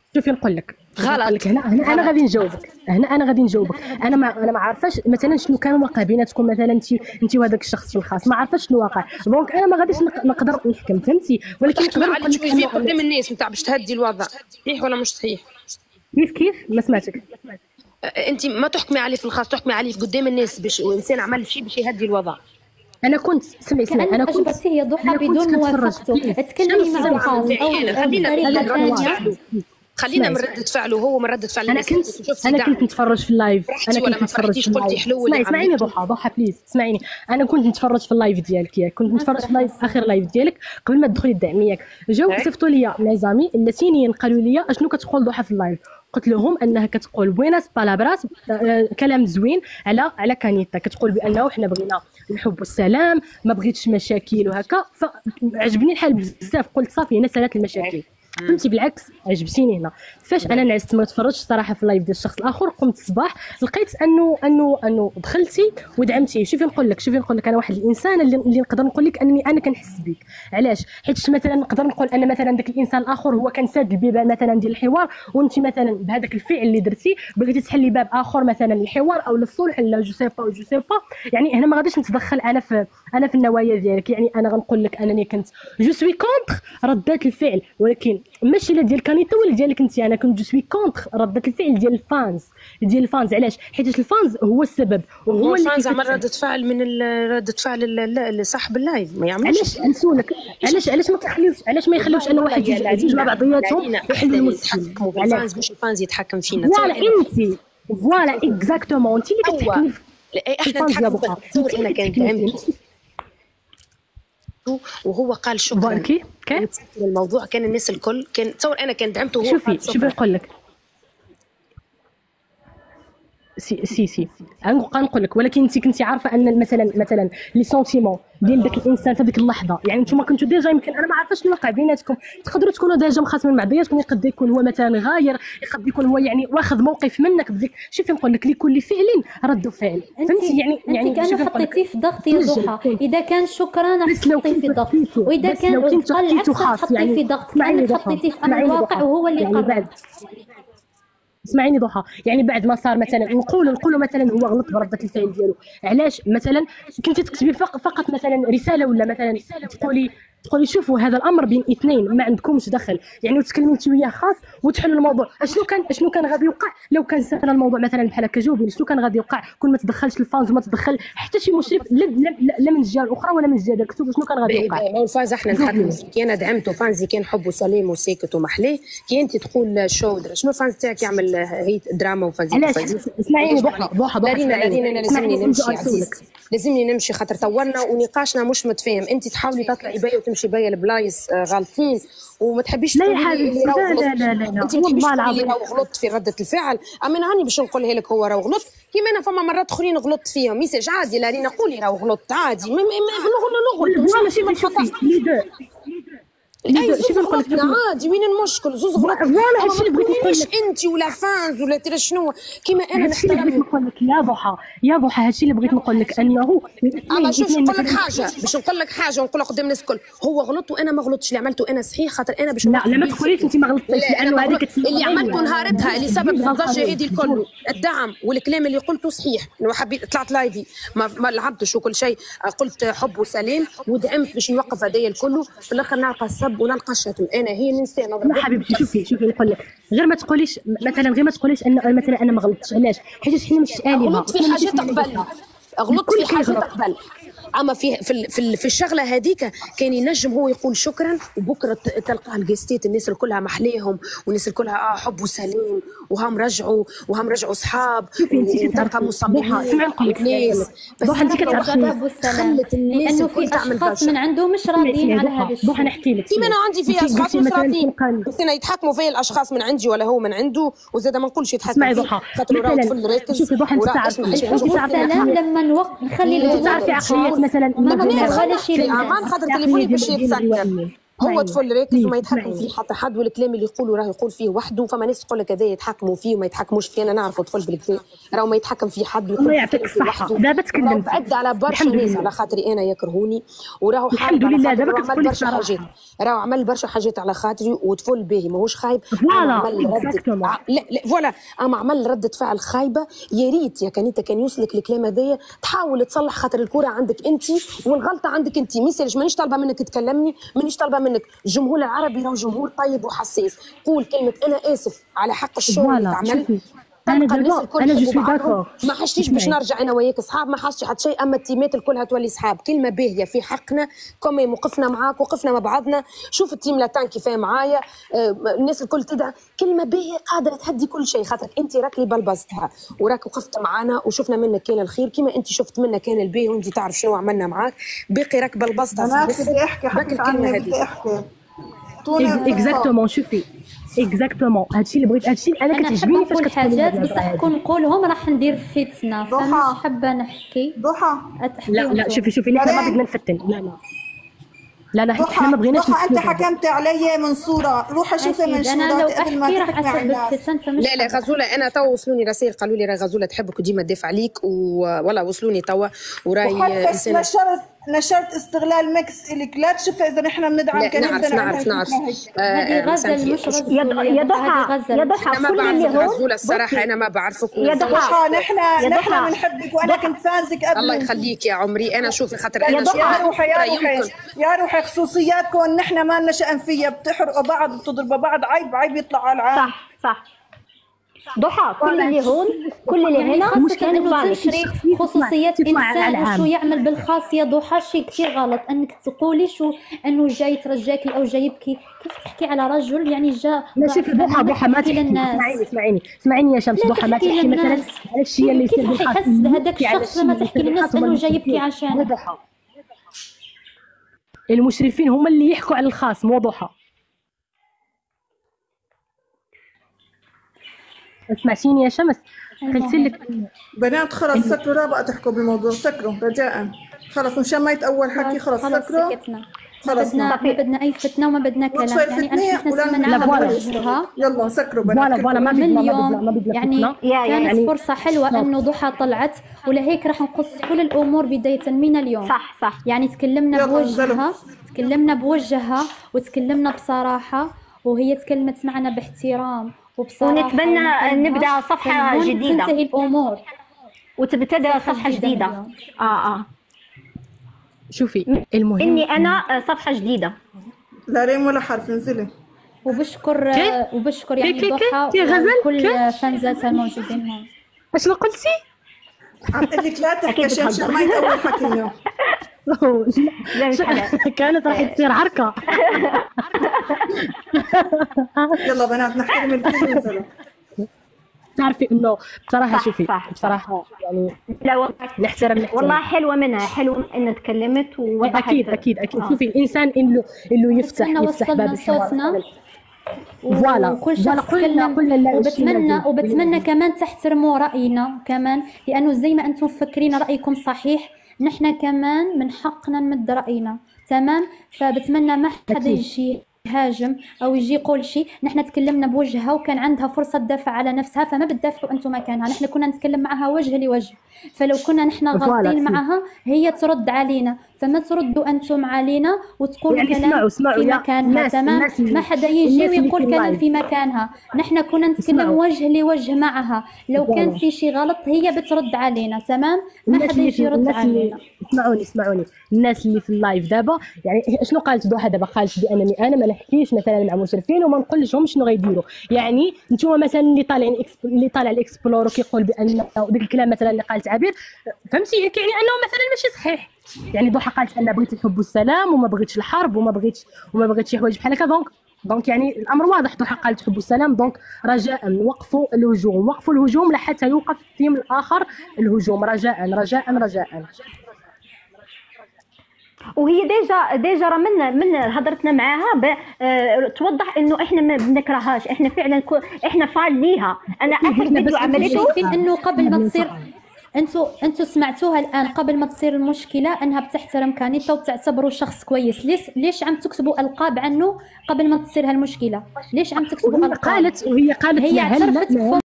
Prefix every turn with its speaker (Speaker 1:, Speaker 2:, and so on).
Speaker 1: شوفي نقول لك
Speaker 2: غلط.
Speaker 1: هنا انا غادي نجاوبك، انا ما عارفاش مثلا شنو كان واقع بيناتكم، مثلا انت وهذاك الشخص في الخاص ما عارفاش شنو واقع، دونك انا ما غاديش نقدر نحكم، فهمتي؟ ولكن
Speaker 2: تحكمي
Speaker 1: نقدر
Speaker 2: على
Speaker 1: نقول
Speaker 2: اللي
Speaker 1: لك
Speaker 2: فيه قدام الناس نتاع باش تهدي الوضع، صحيح ولا مش صحيح؟
Speaker 1: كيف ما سمعتك.
Speaker 2: انت ما تحكمي عليه في الخاص، تحكمي عليه قدام الناس باش انسان عمل شيء باش يهدي الوضع.
Speaker 1: انا كنت سمعي انا كنت
Speaker 3: أجبتيه يا ضحى بدون موافقته، تكلمي مع الخاص أو بطريقة ثانية.
Speaker 2: خلينا من ردة فعله هو، من ردة فعل الناس.
Speaker 1: انا كنت نتفرج في اللايف،
Speaker 2: انا كنت نتفرج في اللايف. حلو.
Speaker 1: اسمعيني ضحى بليز اسمعيني، انا كنت نتفرج في اللايف ديالك، كنت نتفرج في اللايف اخر لايف ديالك قبل ما تدخلي الدعم ياك، جاو صيفطوا لي لازامي اللاتينيين قالوا لي اشنو كتقول ضحى في اللايف، قلت لهم انها كتقول بويناس بالابراس، كلام زوين على كانيتا، كتقول بانه حنا بغينا الحب والسلام، ما بغيتش مشاكل وهكا، فعجبني الحال بزاف، قلت صافي هنا سالات المشاكل، فهمتي؟ بالعكس عجبتيني هنا. فاش انا نعست ما تفرجتش صراحه في اللايف ديال الشخص الاخر، قمت الصباح لقيت انه دخلتي ودعمتيه. شوفي نقول لك انا واحد الانسان اللي نقدر نقول لك انني انا كنحس بك، علاش؟ حيت مثلا نقدر نقول ان مثلا داك الانسان الاخر هو كان ساد البيبان مثلا ديال الحوار، وانت مثلا بهذاك الفعل اللي درتي بغيتي تحلي باب اخر مثلا للحوار او للصلح، لا جو سي با، يعني هنا ما غاديش نتدخل انا في النوايا ديالك، يعني انا غنقول لك انني كنت جو سوي كونتر ردات الفعل، ولكن ماشي لا ديال كانيتا ولا ديالك انت، انا كنت جو سوي كونتر ردة الفعل ديال الفانز، علاش؟ حيت الفانز هو السبب، وهو اللي
Speaker 2: الفانز عمل ردة فعل من ردة فعل صاحب اللايف، ما يعملش.
Speaker 1: علاش نسولك علاش ما يخليوش ان واحد جوج مع بعضياتهم يحلوا المشكل؟
Speaker 2: الفانز مش الفانز يتحكم فينا،
Speaker 1: فوالا اكزاكتومون انت اللي كتحكمي.
Speaker 2: احنا نتحكم. تصور انا كان دعمت وهو قال شكرا، كان الموضوع كان الناس الكل كان تصور انا كان دعمته وهو
Speaker 1: شوفي نقول لك سي غنقول لك، ولكن انت كنتي عارفه ان مثلا لي سونتيمون ديال داك الانسان في ديك اللحظه، يعني نتوما كنتوا ديجا يمكن انا ما عارفاش شنو واقع بيناتكم، تقدروا تكونوا ديجا مخاصمين مع بعضياتكم، يقدر يكون هو مثلا غاير، يقدر يكون هو يعني واخذ موقف منك بديك. شوفي نقول لك لكل فعل رد فعل، فهمتي؟ يعني
Speaker 3: كان حطيتيه في ضغط يا ضحى، اذا كان شكرا حطيتيه في ضغط، واذا كان قال العكس حطيتيه في ضغط، كانك حطيتيه في امر الواقع وهو اللي قرر.
Speaker 1: اسمعيني ضحى، يعني بعد ما صار مثلا نقولوا مثلا هو غلط برده الفعل ديالو، علاش مثلا كنتي تكتبي فقط مثلا رساله، ولا مثلا تقولي شوفوا هذا الامر بين اثنين ما عندكمش دخل، يعني وتكلمي انت وياه خاص وتحلوا الموضوع. شنو كان غادي يوقع لو كان سالنا الموضوع مثلا بحال هكا؟ جاوبيني شنو كان غادي يوقع كون ما تدخلش الفانز وما تدخل حتى شي مشرف لا من الجهه الاخرى ولا من الجهه ديالك، شنو كان غادي يوقع؟
Speaker 2: الفاز احنا نتحكموا فيه، كي انا دعمته فانزي كان حبه سليم وساكت ومحلاه، كي انت تقول شو شنو الفانز تاعك يعمل هي دراما وفازي.
Speaker 1: اسمعيني ضحى
Speaker 2: لازمني نمشي خاطر طولنا ونقاشنا مش متفاهم، انت تحاولي تطلعي بيا وتمشي بيا البلايص غالطين وما تحبيش
Speaker 1: تقولي لي لا
Speaker 2: انت والله العظيم راهو غلطت في رده الفعل، اما انا هاني باش نقولها لك هو راهو غلط، كيما انا فما مرات اخرين غلطت فيهم، ميساج عادي لا رينا قولي راهو غلطت عادي،
Speaker 1: نغلط ماشي ما شوفي لي دو
Speaker 2: اي زوز غلطنا عادي، وين المشكل؟ زوز غلطنا،
Speaker 1: فوالا هادشي اللي بغيت نقول
Speaker 2: لك انت ولا فانز ولا ترى شنو، كيما انا
Speaker 1: هادشي اللي بغيت نقول لك يا ضحى هادشي اللي بغيت نقول لك انه
Speaker 2: اما شوف نقول لك حاجه، باش نقول لك حاجه ونقولها قدام الناس الكل، هو غلط وانا ما غلطتش، اللي عملته انا صحيح، خاطر انا باش
Speaker 1: لا ما تقوليش انت ما غلطتيش، لانه هذيك
Speaker 2: اللي عملته نهارتها اللي سبب الضجه هذه الكل، الدعم والكلام اللي قلته صحيح، انه حبيت طلعت لايفي ما لعبتش وكل شيء، قلت حب وسلام ودعمت باش نوقف هذايا الكل، في الاخر نلقى السب ونلقى الشتم، انا هي الانسان.
Speaker 1: لا حبيبتي شوفي نقول لك غير ما تقوليش ان مثلا انا ما غلطتش، علاش؟ حيت حنا مش آلهة،
Speaker 2: غلطت في حاجات قبل، غلطت في حاجات قبل، اما في الشغله هذيك كان ينجم هو يقول شكرا، وبكره تلقاه الجستيت الناس الكلها محليهم والناس الكلها حب وسلام وهم رجعوا اصحاب وتلقى مصممين.
Speaker 1: سمعي نقول لك
Speaker 2: الناس بس
Speaker 3: انت كتعرفي خلت الناس الكل تعمل اشخاص من عنده مش راضيين على هذا الشيء.
Speaker 1: بوح نحكي لك
Speaker 2: كيما انا عندي فيها اشخاص مش راضيين، بس انا يتحكموا فيا الاشخاص من عندي ولا هو من عنده، وزاد ما نقولش يتحكم فيا خاطر راهو طفل راكز.
Speaker 1: شوفي ضحى انت تعرفي
Speaker 3: لما نخلي
Speaker 1: تعرفي عقليات مثلا
Speaker 2: امان خاطر تليفوني باش يتسكر، هو طفل راكز وما يتحكم فيه حتى حد، والكلام اللي يقوله راه يقول فيه وحده. فما ناس تقول لك هذا يتحكموا فيه وما يتحكموش فيه. انا نعرف طفل بالكلام راهو ما يتحكم فيه حد.
Speaker 1: الله يعطيك الصحة. دابا تكلمت
Speaker 2: بعد على برشا ناس على خاطري انا يكرهوني، وراهو
Speaker 1: الحمد لله دابا كتقولي
Speaker 2: برشا حاجات. راهو عمل برشا حاجات على خاطري وطفل باهي ماهوش خايب.
Speaker 1: فوالا
Speaker 2: لا فوالا، اما عمل ردة فعل خايبة. يا ريت يا كانت كان يوصلك الكلام هذايا تحاول تصلح، خاطر الكرة عندك انت والغلطة عندك انت. ميسالش مانيش طالبة منك تكلمني، مانيش طالبة منك. الجمهور العربي راهو جمهور طيب وحساس. قول كلمة انا اسف على حق الشغل اللي تعمل.
Speaker 1: انا جو داكور،
Speaker 2: ما حشتيش باش نرجع انا وياك صحاب، ما حشتش حتى شيء. اما التيمات الكلها تولي صحاب. كلمه باهيه في حقنا، كما وقفنا معاك وقفنا مع بعضنا. شوف التيم لاتان كيفاه معايا، الناس الكل تدعى. كلمه باهيه قادره تهدي كل شيء، خاطرك انت راك اللي بلبزتها وراك وقفت معانا وشفنا منك كان الخير كما انت شفت منا كان الباهي، وانت تعرف شنو عملنا معاك. باقي راك بلبزتها.
Speaker 4: انا بدي احكي
Speaker 2: الكلمه هذه.
Speaker 1: اكزاكتومون. شوفي اكزاكتومون هادشي اللي بغيت، هادشي انا كتعجبني فاش
Speaker 3: كتقول حاجات بصح كون نقولهم راح ندير فتنه. فمش حابه نحكي
Speaker 4: ضحى.
Speaker 1: لا شوفي نحن ما بدنا نفتن. لا احنا ما بغيناش.
Speaker 4: انت حكمت علي منصوره، روحي شوفي منشورات قبل ما تحكي على الناس.
Speaker 2: لا غزوله، انا تو وصلوني رسائل قالوا لي راه غزوله تحبك وديما تدافع عليك، والله وصلوني توا. وراي
Speaker 4: نشرت استغلال ميكس الك. لا تشوف اذا نحن بندعم كلام.
Speaker 2: نعرف
Speaker 3: هذه غزل مش غزل.
Speaker 5: يا ضحى
Speaker 2: انا ما بعرفك غزوله الصراحه. انا ما بعرفك
Speaker 5: يا ضحى.
Speaker 4: نحن بنحبك وانا كنت فانزك قبل.
Speaker 2: الله يخليك يا عمري. انا شوفي خاطر انا
Speaker 4: يا روحي خصوصياتكم نحن ما لنا شأن فيها. بتحرقوا بعض بتضربوا بعض. عيب يطلع على العالم.
Speaker 5: صح ضحى. كل اللي هون كل اللي هنا
Speaker 3: مشكلة انه تنشري خصوصيات انسان وشو يعمل بالخاص. يا ضحى شيء كثير غلط انك تقولي شو انه جاي يترجاكي او جاي يبكي. كيف تحكي على رجل يعني جا؟
Speaker 1: لا شوفي ضحى ما تحكي. اسمعيني يا شمس. ضحى ما تحكي مثلا على الشيء اللي يصير بالخاص.
Speaker 3: كيف حيحس هذاك الشخص لما تحكي للناس انه جاي يبكي عشان؟
Speaker 1: المشرفين هم اللي يحكوا على الخاص مو ضحى. اسمعتيني يا شمس قلت لك
Speaker 4: بنات خلص سكروا. لا بقى تحكوا بالموضوع. سكروا رجاء. خلص مشان اول حكي. خلص سكروا.
Speaker 3: خلص ما بدنا اي فتنه وما بدنا كلام. يعني انا شفنا
Speaker 4: سمعناها. يلا سكروا بنات.
Speaker 1: فوالا ما بدنا
Speaker 3: يعني كانت فرصه حلوه انه ضحى طلعت. ولهيك راح نقص كل الامور بدايه من اليوم.
Speaker 5: صح
Speaker 3: يعني تكلمنا بوجهها وتكلمنا بصراحه، وهي تكلمت معنا باحترام وبصراحه.
Speaker 5: ونتمنى نبدا صفحه جديده.
Speaker 3: تنتهي الامور
Speaker 5: وتبتدأ صفحة جديدة.
Speaker 1: شوفي المهم
Speaker 5: اني انا صفحة جديدة.
Speaker 4: لا ريم ولا حرف. انزلي.
Speaker 3: وبشكر يعني ضحى وكل فانزاتها الموجودين هون.
Speaker 1: اشنو قلتي؟
Speaker 4: عم تقول لك لا تحكي عشان شميت اول حكينا.
Speaker 1: كانت راح تصير عركة.
Speaker 4: يلا بنات نحترم الكل.
Speaker 1: تعرفي انه بصراحه شوفي بصراحه يعني نحترم
Speaker 5: والله حلوه منها. حلوه انها تكلمت
Speaker 1: اكيد شوفي الانسان انه يفتح باب الحوار. فوالا
Speaker 3: وكل شخص تكلم. وبتمنى كمان تحترموا راينا كمان، لانه زي ما انتم مفكرين رايكم صحيح، نحن كمان من حقنا نمد راينا. تمام. فبتمنى ما حدا يجي يهاجم او يجي يقول شيء. نحن تكلمنا بوجهها وكان عندها فرصه تدافع على نفسها، فما بتدافعوا انتم مكانها. نحن كنا نتكلم معها وجه لوجه، فلو كنا نحن غلطين معها هي ترد علينا، فما تردوا انتم علينا وتقولوا
Speaker 1: يعني
Speaker 3: كلام في مكانها. تمام. ما حدا يجي ويقول كلام في مكانها. نحن كنا نتكلم وجه لوجه معها. لو كان في شيء غلط هي بترد علينا. تمام. ما حدا يجي يرد علينا.
Speaker 1: اسمعوني الناس اللي في اللايف دابا يعني شنو قالت ضحى دابا؟ قالت بانني انا ما نحكيش مثلا مع مشرفين وما نقولش شنو غيديروا. يعني نتوما مثلا اللي طالع الاكسبلور وكيقول بان ديك الكلام مثلا اللي قالت عبير، فهمتي يعني انه مثلا ماشي صحيح. يعني ضحى قالت انا بغيت الحب والسلام وما بغيتش الحرب وما بغيتش شي حوايج بحال هكا. دونك يعني الامر واضح. ضحى قالت الحب والسلام. دونك رجاء وقفوا الهجوم لحتى يوقف التيم الاخر الهجوم. رجاء.
Speaker 5: وهي ديجا راه من هضرتنا معاها توضح انه احنا ما بنكرهاش. احنا فعلا احنا فان ليها. انا اخر فيديو عملته
Speaker 3: انه قبل ما تصير انتوا سمعتوها الان قبل ما تصير المشكله انها بتحترم كانيتا وتعتبره شخص كويس. ليش عم تكتبوا القاب عنه قبل ما تصير هالمشكله؟ ليش عم تكتبوا القاب؟
Speaker 1: وهي قالت
Speaker 3: هي اعترفت